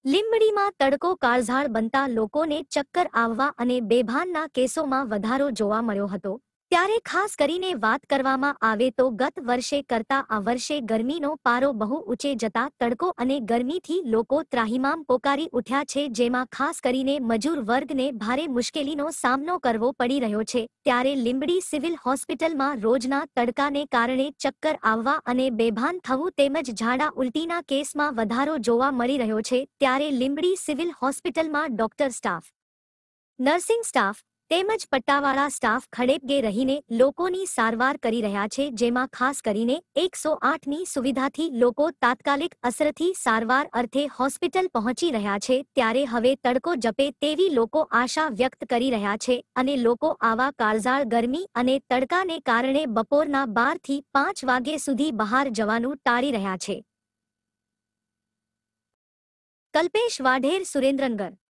લીંબડીમાં તડકો કાળઝાળ બનતા લોકોને ચક્કર આવવા અને બેભાનના કેસોમાં વધારો જોવા મળ્યો હતો। ત્યારે ખાસ કરીને વાત કરવામાં આવે તો ગત વર્ષે કરતા આ વર્ષે ગરમીનો પારો બહુ ઊંચે જતા તડકો અને ગરમીથી લોકો ત્રાહિમામ પોકારી ઉઠ્યા છે, જેમાં ખાસ કરીને મજૂર વર્ગને ભારે મુશ્કેલીનો સામનો કરવો પડી રહ્યો છે। ત્યારે લીંબડી સિવિલ હોસ્પિટલમાં રોજના તડકાને કારણે ચક્કર આવવા અને બેભાન થવું તેમજ ઝાડા ઉલટીના કેસમાં વધારો જોવા મળી રહ્યો છે। ત્યારે લીંબડી સિવિલ હોસ્પિટલમાં ડોક્ટર સ્ટાફ, નર્સિંગ સ્ટાફ તેમજ પટ્ટાવાળા સ્ટાફ ખડેપગે રહીને લોકોની સારવાર કરી રહ્યા છે, જેમાં ખાસ કરીને 108ની સુવિધાથી લોકો તાત્કાલિક અસરથી સારવાર અર્થે હોસ્પિટલ પહોંચી રહ્યા છે। ત્યારે હવે તડકો જપે તેવી લોકો આશા વ્યક્ત કરી રહ્યા છે અને લોકો આવા કાળઝાળ ગરમી અને તડકાને કારણે બપોરના 12 થી 5 વાગ્યે સુધી બહાર જવાનું ટાળી રહ્યા છે। કલ્પેશ વાઢેર, સુરેન્દ્રનગર।